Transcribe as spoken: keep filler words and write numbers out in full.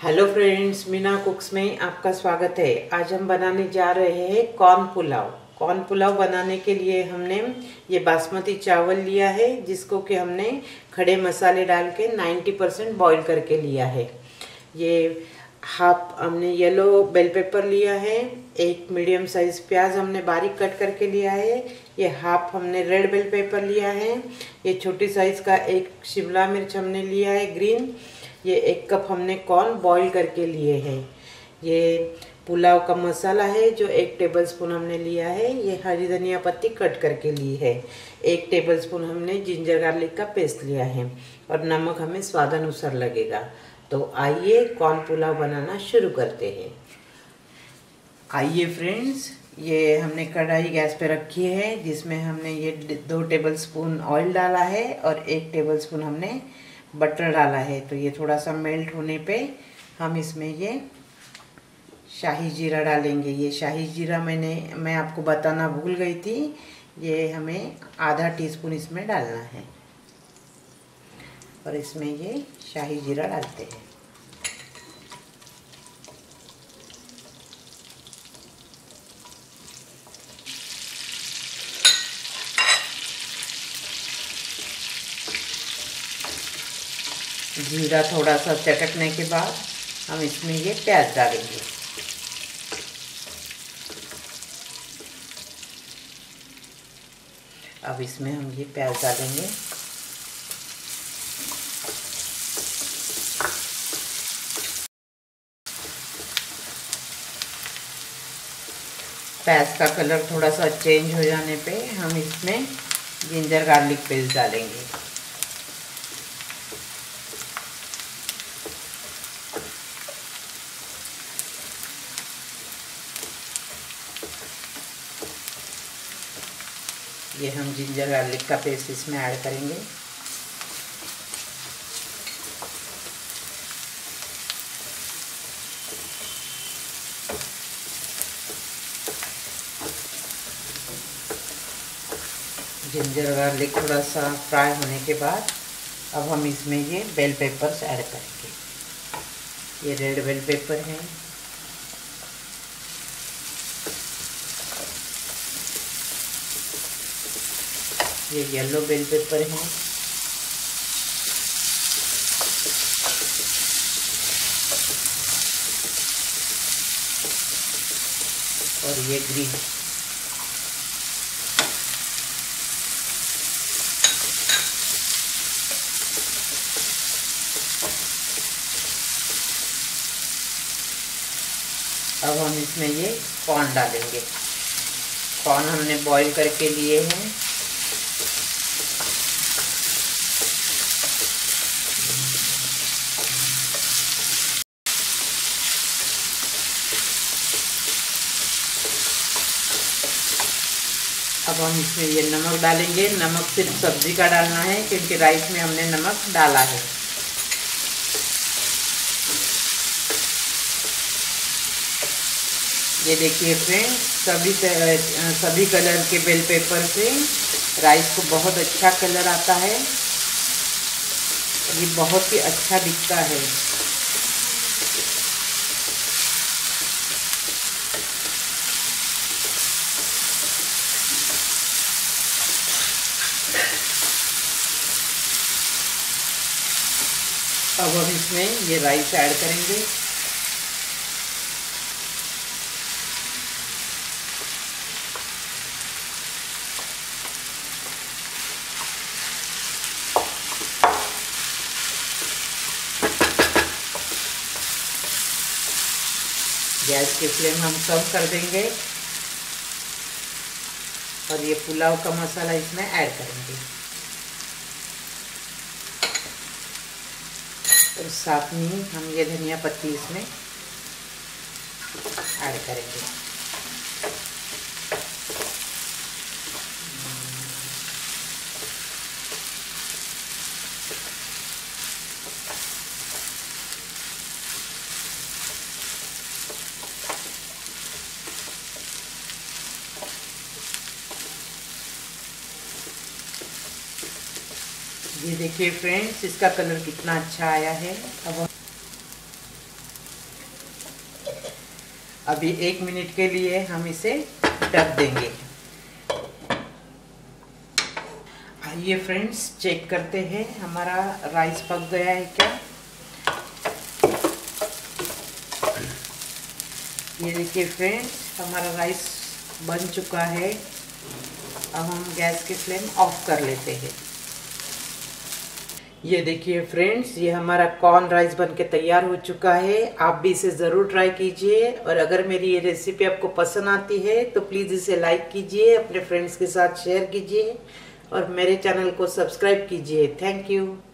Hello friends, Meena कुक्स में आपका स्वागत है। आज हम बनाने जा रहे हैं कॉर्न पुलाव। कॉर्न पुलाव बनाने के लिए हमने ये बासमती चावल लिया है, जिसको कि हमने खड़े मसाले डाल के नब्बे परसेंट बॉईल करके लिया है। ये हाफ हमने येलो बेल पेपर लिया है, एक मीडियम साइज प्याज हमने बारीक कट करके लिया है, ये हाफ हमने रेड बेल पेपर लिया है, ये छोटी साइज का एक शिमला मिर्च हमने लिया है ग्रीन, ये एक कप हमने कॉर्न बॉईल करके लिए हैं। ये पुलाव का मसाला है जो एक टेबलस्पून हमने लिया है, ये हरी धनिया पत्ती कट करके ली है, एक टेबलस्पून हमने जिंजर गार्लिक का पेस्ट लिया है और नमक हमें स्वाद अनुसार लगेगा। तो आइए कॉर्न पुलाव बनाना शुरू करते हैं। आइए फ्रेंड्स, ये हमने कढ़ाई गैस पे रखी है जिसमें हमने ये दो टेबलस्पून ऑयल डाला है और एक टेबलस्पून हमने बटर डाला है। तो ये थोड़ा सा मेल्ट होने पे हम इसमें ये शाही जीरा डालेंगे। ये शाही जीरा मैंने मैं आपको बताना भूल गई थी, ये हमें आधा टीस्पून इसमें डालना है और इसमें ये शाही जीरा डालते हैं। जीरा थोड़ा सा चटकने के बाद हम इसमें ये प्याज डालेंगे। अब इसमें हम ये प्याज डालेंगे। प्याज का कलर थोड़ा सा चेंज हो जाने पे हम इसमें जिंजर गार्लिक पेस्ट डालेंगे। ये हम जिंजर गार्लिक का पेस्ट इसमें ऐड करेंगे। जिंजर गार्लिक थोड़ा सा फ्राई होने के बाद अब हम इसमें ये बेल पेपर्स ऐड करेंगे। ये रेड बेल पेपर है, ये येलो बेल पेपर है, और ये ग्रीन। अब हम इसमें ये कॉर्न डालेंगे। कॉर्न हमने बॉईल करके लिए हैं। अब हम इसमें ये नमक डालेंगे। नमक सिर्फ सब्जी का डालना है क्योंकि राइस में हमने नमक डाला है। ये देखिए फ्रेंड्स, सभी सभी कलर के बेल पेपर से राइस को बहुत अच्छा कलर आता है। ये बहुत ही अच्छा दिखता है। अब हम इसमें ये राइस ऐड करेंगे। गैस की फ्लेम हम कम कर देंगे और ये पुलाव का मसाला इसमें ऐड करेंगे और साथ में ही हम ये धनिया पत्ती इसमें ऐड करेंगे। ये देखिए फ्रेंड्स, इसका कलर कितना अच्छा आया है। अब अभी एक मिनट के लिए हम इसे ढक देंगे। आइए फ्रेंड्स, चेक करते हैं हमारा राइस पक गया है क्या। ये देखिए फ्रेंड्स, हमारा राइस बन चुका है। अब हम गैस की फ्लेम ऑफ कर लेते हैं। ये देखिए फ्रेंड्स, ये हमारा कॉर्न राइस बन के तैयार हो चुका है। आप भी इसे ज़रूर ट्राई कीजिए, और अगर मेरी ये रेसिपी आपको पसंद आती है तो प्लीज़ इसे लाइक कीजिए, अपने फ्रेंड्स के साथ शेयर कीजिए और मेरे चैनल को सब्सक्राइब कीजिए। Thank you.